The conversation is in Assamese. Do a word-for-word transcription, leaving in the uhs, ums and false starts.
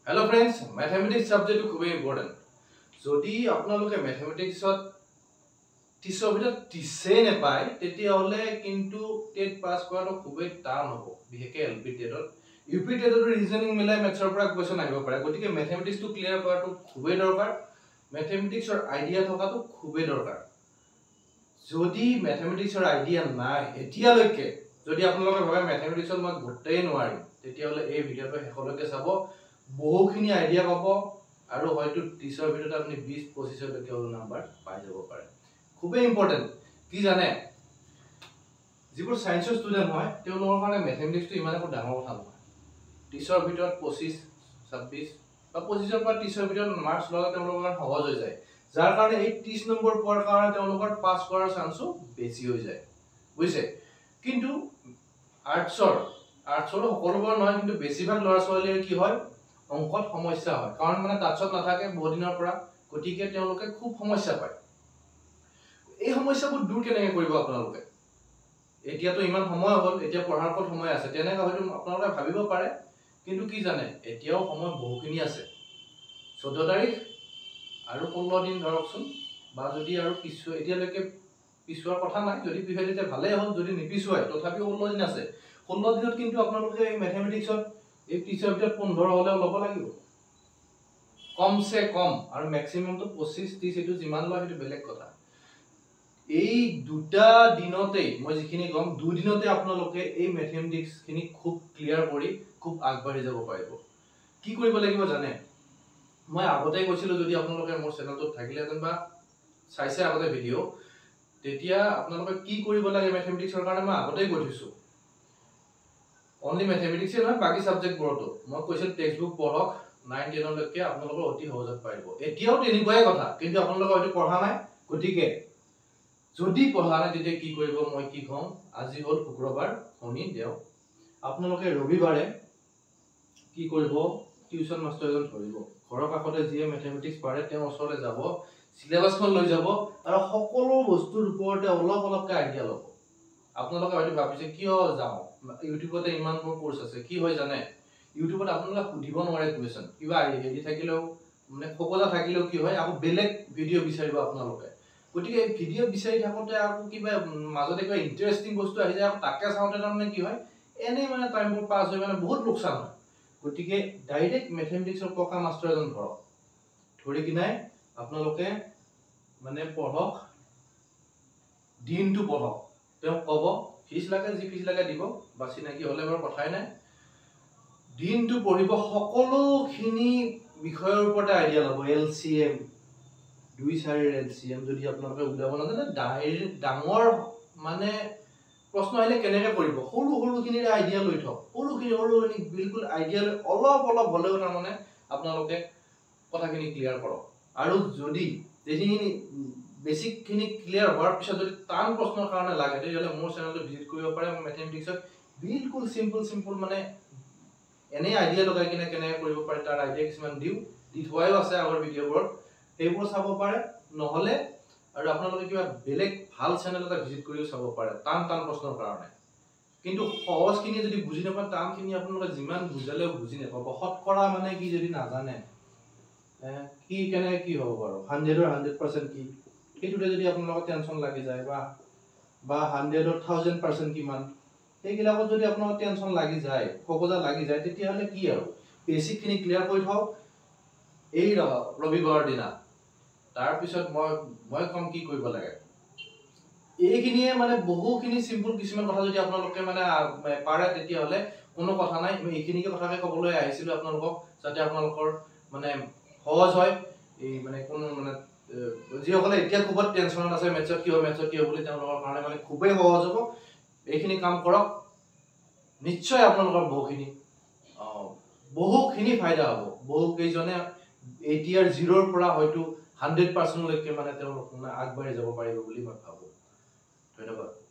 Hello friends, mathematics subject is very important. যদি আপোনালোকে mathematicsত ত্ৰিশৰ ভিতৰত ত্ৰিশে নেপায় তেতিয়াহলে কিন্তু টেট পাস কৰাটো খুবেই টান হ'ব বিশেষকৈ এলপি টেটত ইউপি টেটৰ ৰিজনিং মিলাই মেথছৰ পৰা কোৱেশ্চন আহিব পাৰে গতিকে mathematicsটো ক্লিয়াৰ কৰাটো খুবেই দৰকাৰ mathematicsৰ আইডিয়া থকাটো খুবেই দৰকাৰ যদি mathematicsৰ আইডিয়া নাই এতিয়ালৈকে যদি আপোনালোকে ভাবে mathematicsত মই গোটেই নোৱাৰিম তেতিয়াহলে এই ভিডিঅটো শেষলৈকে চাব বহুখিনি আইডিয়া পাব আৰু হয়তো ত্ৰিশৰ ভিতৰত আপুনি বিশ পঁচিশ লৈকে হল নাম্বাৰ পাই যাব পাৰে খুবেই ইম্পৰ্টেন্ট কি জানে যিবোৰ সায়েন্সৰ ষ্টুডেন্ট হয় তেওঁলোকৰ কাৰণে ম্যাথমেটিক্সটো ইমান একো ডাঙৰ কথা নহয় ত্ৰিশৰ ভিতৰত পঁচিশ ছাব্বিশ বা পঁচিশৰ পৰা ত্ৰিশৰ ভিতৰত মাৰ্কস ললে তেওঁলোকৰ কাৰণে সহজ হৈ যায় যাৰ কাৰণে এই ত্ৰিশ নম্বৰ পোৱাৰ কাৰণে তেওঁলোকৰ পাস কৰাৰ চান্সও বেছি হৈ যায় বুজিছে কিন্তু আৰ্টছৰ আৰ্টছৰ সকলোবোৰ নহয় কিন্তু বেছিভাগ ল'ৰা ছোৱালীৰ কি হয় অংকত সমস্যা হয় কাৰণ মানে তাছত নাথাকে বহু দিনৰ পৰা গতিকে তেওঁলোকে খুব সমস্যা পায় এই সমস্যাবোৰ দূৰ কেনেকৈ কৰিব আপোনালোকে এতিয়াতো ইমান সময় হ'ল এতিয়া পঢ়াৰ পৰ সময় আছে তেনেকৈ হয়তো আপোনালোকে ভাবিব পাৰে কিন্তু কি জানে এতিয়াও সময় বহুখিনি আছে চৈধ্য তাৰিখ আৰু ষোল্ল দিন ধৰকচোন বা যদি আৰু পিছু এতিয়ালৈকে পিছুৱাৰ কথা নাই যদি পিছুৱাই তেতিয়া ভালেই হ'ল যদি নিপিছুৱাই তথাপিও ষোল্ল দিন আছে ষোল্ল দিনত কিন্তু আপোনালোকে এই মেথমেটিক্সত এই ত্ৰিশৰ ভিতৰত পোন্ধৰ হলেও ল'ব লাগিব কমসে কম আৰু ম্যাক্সিমাম তো পঁচিশ ত্ৰিশ এটো যিমান লয় সেইটো বেলেগ কথা এই দুটা দিনতে মই যিখিনি কম দুই দিনতে আপোনালোকে এই ম্যাথমেটিক্স খিনি খুব ক্লিয়াৰ কৰি খুব আগবাঢ়ি যাব পাৰিব কি কৰিব লাগিব জানে মই আগতে কৈছিলো যদি আপোনালোকে মোৰ চেনেলটো থাকিলেতেন বা চাইছে আগতে ভিডিও তেতিয়া আপোনালোকে কি কৰিব লাগে ম্যাথমেটিক্সৰ কাৰণে মই আগতেই কৈ দিছো only mathematics নহয় বাকি সাবজেক্ট পঢ়তো মই কৈছিল টেক্সট বুক পঢ়ক nine ten লৈকে আপোনালোকৰ অতি সহজত পাৰিব এতিয়াও তেনেকুৱাই কথা কিন্তু আপোনালোকে হয়তো পঢ়া নাই গতিকে যদি পঢ়া নাই তেতিয়া কি কৰিব মই কি কম আজি হ'ল শুক্ৰবাৰ শনি দেও আপোনালোকে ৰবিবাৰে কি কৰিব টিউচন মাষ্টাৰ এজন ধৰিব ঘৰৰ কাষতে যিয়ে ম্যাথমেটিক্স পাৰে তেওঁ ওচৰলৈ যাব সিলেবাসখন লৈ যাব আৰু সকলো বস্তুৰ ওপৰতে অলপ অলপকৈ আইডিয়া ল'ব আপোনালোকে হয়তো ভাবিছে কিয় যাও ইউটিউবতে ইমানবোৰ কোৰ্স আছে কি হয় জানে ইউটিউবত আপোনালোকে সুধিব নোৱাৰে কোৱেশ্চন কিবা হেৰি থাকিলেও মানে ফকলা থাকিলেও কি হয় আকৌ বেলেগ ভিডিও বিচাৰিব আপোনালোকে গতিকে ভিডিও বিচাৰি থাকোতে আকৌ কিবা মাজতে কিবা ইন্টাৰেষ্টিং বস্তু আহি যায় তাকে চাওঁতে তাৰমানে কি হয় এনে মানে টাইমবোৰ পাছ হৈ মানে বহুত লোকচান হয় গতিকে ডাইৰেক্ট ম্যাথমেটিক্সৰ পকা মাষ্টাৰ এজন ধৰক ধৰি কিনাই আপোনালোকে মানে পঢ়ক দিনটো পঢ়ক তেওঁ কব ফিস লাগে জি ফিস লাগে দিব বা চিনাকি হলে বৰ কথাই নাই দিনটো পঢ়িব সকলোখিনি বিষয়ৰ ওপৰতে আইডিয়া ল'ব এলসিএম দুই চাৰিৰ এলসিএম যদি আপোনালোকে উলিয়াব নাজানে ডাইৰেক্ট ডাঙৰ মানে প্ৰশ্ন আহিলে কেনেকৈ কৰিব সৰু সৰুখিনিৰ আইডিয়া লৈ থক সৰুখিনি সৰুখিনি বিলকুল আইডিয়া অলপ অলপ হলেও তাৰমানে আপোনালোকে কথাখিনি ক্লিয়াৰ কৰক আৰু যদি যেখিনি বেসিক খিনি ক্লিয়াৰ হোৱাৰ পিছত যদি টান প্ৰশ্নৰ কাৰণে লাগে তেতিয়াহলে মোৰ চেনেলটো ভিজিট কৰিব পাৰে মই ম্যাথমেটিক্সত বিলকুল সিম্পল সিম্পল মানে এনে আইডিয়া লগাই কিনে কেনেকৈ কৰিব পাৰে তাৰ আইডিয়া কিছুমান দিও দি থোৱাও আছে আগৰ ভিডিঅ'বোৰ সেইবোৰ চাব পাৰে নহলে আৰু আপোনালোকে কিবা বেলেগ ভাল চেনেল এটা ভিজিট কৰিও চাব পাৰে টান টান প্ৰশ্নৰ কাৰণে কিন্তু সহজখিনি যদি বুজি নাপায় টানখিনি আপোনালোকে যিমান বুজালেও বুজি নাপাব শতকৰা মানে কি যদি নাজানে কি কেনে কি হ'ব বাৰু হাণ্ড্ৰেডৰ হাণ্ড্ৰেড পাৰ্চেণ্ট কি এইটোতে যদি আপোনালোকৰ টেনচন লাগি যায় বা বা হাণ্ড্ৰেডৰ থাউজেণ্ড পাৰ্চেণ্ট কিমান সেইবিলাকত যদি আপোনালোকৰ টেনচন লাগি যায় ফকজা লাগি যায় তেতিয়াহ'লে কি আৰু বেসিকখিনি ক্লিয়াৰ কৰি থওক এই ৰবিবাৰৰ দিনা তাৰপিছত মই মই কম কি কৰিব লাগে এইখিনিয়ে মানে বহুখিনি সিম্পল কিছুমান কথা যদি আপোনালোকে মানে পাৰে তেতিয়াহ'লে কোনো কথা নাই মই এইখিনিকে কথাকে ক'বলৈ আহিছিলো আপোনালোকক যাতে আপোনালোকৰ মানে সহজ হয় এই মানে কোনো মানে যিসকলে এতিয়া খুব টেনচনত আছে মেথছত কি হয় মেথছত কি হয় বুলি তেওঁলোকৰ কাৰণে মানে খুবেই সহজ হ'ব এইখিনি কাম কৰক নিশ্চয় আপোনালোকৰ বহুখিনি বহুখিনি ফায়দা হ'ব বহু কেইজনে এতিয়াৰ জিৰ'ৰ পৰা হয়তো হাণ্ড্ৰেড পাৰ্চেণ্ট লৈকে মানে তেওঁলোক আগবাঢ়ি যাব পাৰিব বুলি মই ভাবো ধন্যবাদ